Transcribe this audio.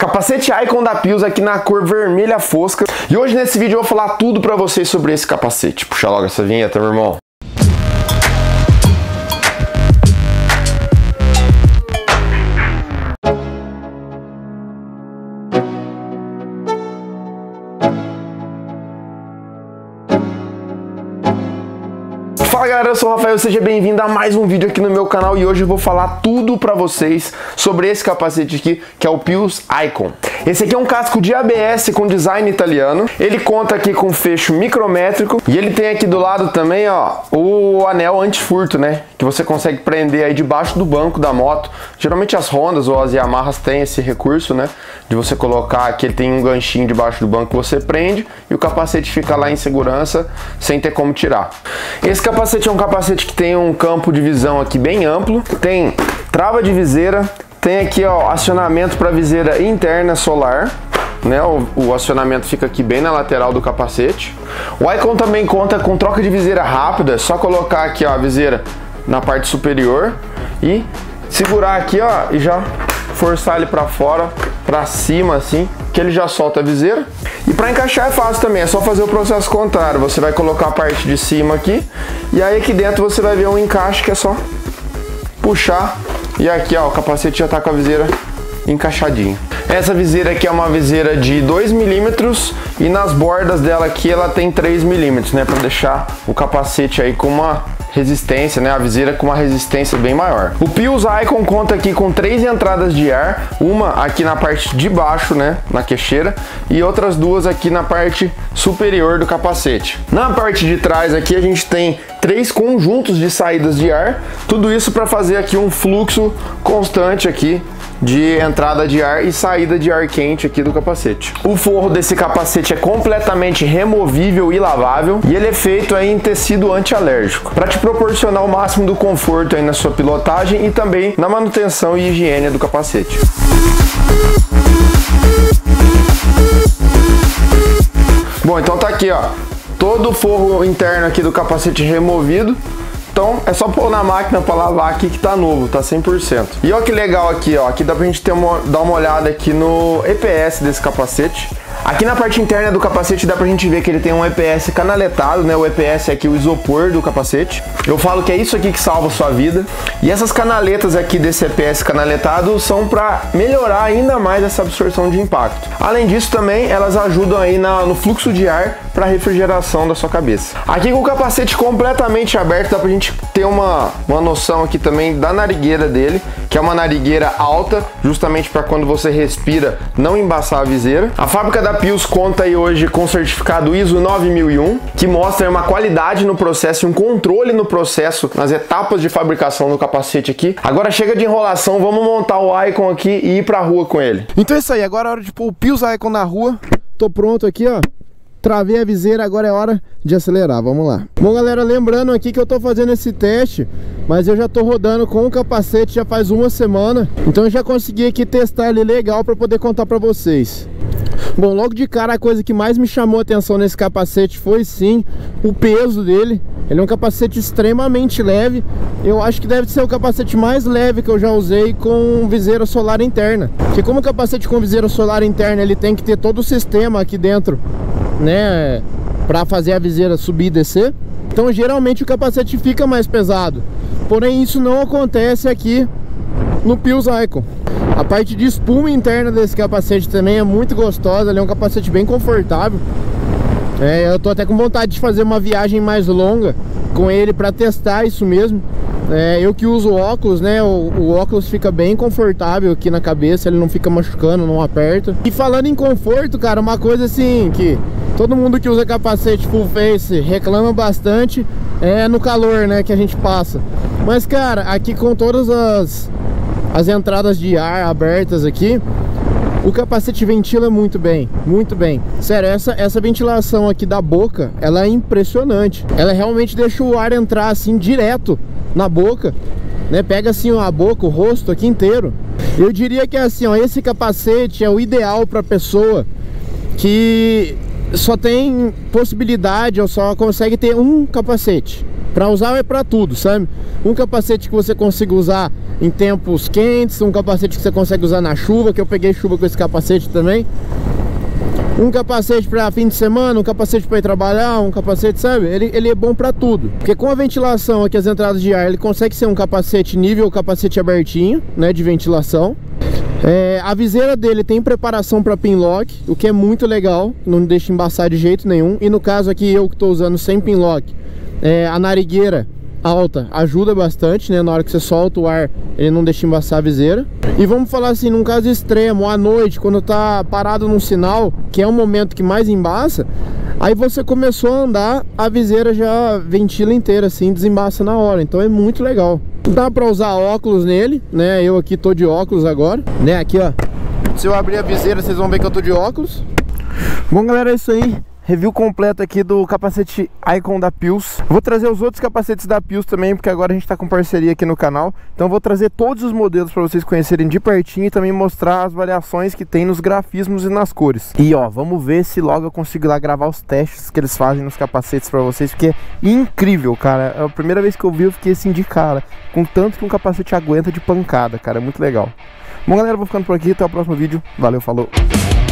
Capacete Icon da Pilz aqui na cor vermelha fosca. E hoje nesse vídeo eu vou falar tudo pra vocês sobre esse capacete. Puxa logo essa vinheta, meu irmão. Fala galera, eu sou o Rafael, seja bem-vindo a mais um vídeo aqui no meu canal e hoje eu vou falar tudo pra vocês sobre esse capacete aqui, que é o Pilz Icon. Esse aqui é um casco de ABS com design italiano, ele conta aqui com fecho micrométrico e ele tem aqui do lado também, ó, o anel anti-furto, né, que você consegue prender aí debaixo do banco da moto. Geralmente as Hondas ou as Yamahas têm esse recurso, né, de você colocar aqui, ele tem um ganchinho debaixo do banco que você prende e o capacete fica lá em segurança sem ter como tirar. Esse capacete é um capacete que tem um campo de visão aqui bem amplo, tem trava de viseira, tem aqui ó, acionamento para viseira interna solar, né? O acionamento fica aqui bem na lateral do capacete. O Icon também conta com troca de viseira rápida, é só colocar aqui ó, a viseira na parte superior e segurar aqui ó, e já forçar ele para fora, para cima assim, que ele já solta a viseira. E para encaixar é fácil também, é só fazer o processo contrário. Você vai colocar a parte de cima aqui e aí aqui dentro você vai ver um encaixe que é só puxar e aqui ó, o capacete já tá com a viseira encaixadinho. Essa viseira aqui é uma viseira de 2 milímetros e nas bordas dela aqui ela tem 3 milímetros, né, para deixar o capacete aí com uma resistência, né, a viseira com uma resistência bem maior. O Pilz Icon conta aqui com 3 entradas de ar, uma aqui na parte de baixo, né, na queixeira, e outras 2 aqui na parte superior do capacete. Na parte de trás aqui a gente tem 3 conjuntos de saídas de ar, tudo isso para fazer aqui um fluxo constante aqui de entrada de ar e saída de ar quente aqui do capacete. O forro desse capacete é completamente removível e lavável e ele é feito aí em tecido antialérgico para te proporcionar o máximo do conforto aí na sua pilotagem e também na manutenção e higiene do capacete. Bom, então tá aqui ó, todo o forro interno aqui do capacete removido. Então é só pôr na máquina para lavar aqui que tá novo, tá 100%. E olha que legal aqui, ó, aqui dá pra gente dar uma olhada aqui no EPS desse capacete. Aqui na parte interna do capacete dá pra gente ver que ele tem um EPS canaletado, né? O EPS é aqui o isopor do capacete. Eu falo que é isso aqui que salva a sua vida. E essas canaletas aqui desse EPS canaletado são para melhorar ainda mais essa absorção de impacto. Além disso também elas ajudam aí no fluxo de ar para refrigeração da sua cabeça. Aqui com o capacete completamente aberto dá pra gente ter uma noção aqui também da narigueira dele, que é uma narigueira alta, justamente para quando você respira não embaçar a viseira. A fábrica da Pilz conta aí hoje com o certificado ISO 9001, que mostra uma qualidade no processo e um controle no processo, nas etapas de fabricação do capacete aqui. Agora chega de enrolação, vamos montar o Icon aqui e ir pra rua com ele. Então é isso aí, agora é hora de pôr o Pilz Icon na rua. Tô pronto aqui, ó. Travei a viseira, agora é hora de acelerar, vamos lá. Bom galera, lembrando aqui que eu tô fazendo esse teste, mas eu já tô rodando com o capacete já faz uma semana, então eu já consegui aqui testar ele legal para poder contar para vocês. Bom, logo de cara a coisa que mais me chamou a atenção nesse capacete foi sim o peso dele. Ele é um capacete extremamente leve. Eu acho que deve ser o capacete mais leve que eu já usei com viseira solar interna. Porque como o capacete com viseira solar interna ele tem que ter todo o sistema aqui dentro, né, para fazer a viseira subir e descer, então geralmente o capacete fica mais pesado. Porém isso não acontece aqui no Pilz Icon. A parte de espuma interna desse capacete também é muito gostosa, ele é um capacete bem confortável. Eu tô até com vontade de fazer uma viagem mais longa com ele para testar isso mesmo. Eu que uso óculos, né, o óculos fica bem confortável aqui na cabeça, ele não fica machucando, não aperta. E falando em conforto, cara, uma coisa assim que todo mundo que usa capacete full face reclama bastante é no calor, né, que a gente passa. Mas cara, aqui com todas as entradas de ar abertas aqui, o capacete ventila muito bem, muito bem. Sério, essa ventilação aqui da boca, ela é impressionante. Ela realmente deixa o ar entrar assim direto na boca, né? Pega assim a boca, o rosto aqui inteiro. Eu diria que assim, ó, esse capacete é o ideal para pessoa que só tem possibilidade ou só consegue ter um capacete. Pra usar é pra tudo, sabe? Um capacete que você consiga usar em tempos quentes, um capacete que você consegue usar na chuva, que eu peguei chuva com esse capacete também. Um capacete para fim de semana, um capacete para ir trabalhar, um capacete, sabe? Ele é bom para tudo. Porque com a ventilação aqui, as entradas de ar, ele consegue ser um capacete nível capacete abertinho, né, de ventilação. A viseira dele tem preparação para pinlock, o que é muito legal, não deixa embaçar de jeito nenhum. E no caso aqui, eu que estou usando sem pinlock, a narigueira alta ajuda bastante, né? Na hora que você solta o ar, ele não deixa embaçar a viseira. E vamos falar assim, num caso extremo, à noite, quando tá parado num sinal, que é o momento que mais embaça, aí você começou a andar, a viseira já ventila inteira assim, desembaça na hora. Então é muito legal. Dá pra usar óculos nele, né? Eu aqui tô de óculos agora, né? Aqui, ó, se eu abrir a viseira, vocês vão ver que eu tô de óculos. Bom, galera, é isso aí. Review completo aqui do capacete Icon da Pills. Vou trazer os outros capacetes da Pills também, porque agora a gente tá com parceria aqui no canal. Então vou trazer todos os modelos para vocês conhecerem de pertinho e também mostrar as variações que tem nos grafismos e nas cores. E ó, vamos ver se logo eu consigo ir lá gravar os testes que eles fazem nos capacetes para vocês, porque é incrível, cara. É a primeira vez que eu vi, eu fiquei assim de cara, com tanto que um capacete aguenta de pancada, cara. É muito legal. Bom, galera, eu vou ficando por aqui. Até o próximo vídeo. Valeu, falou!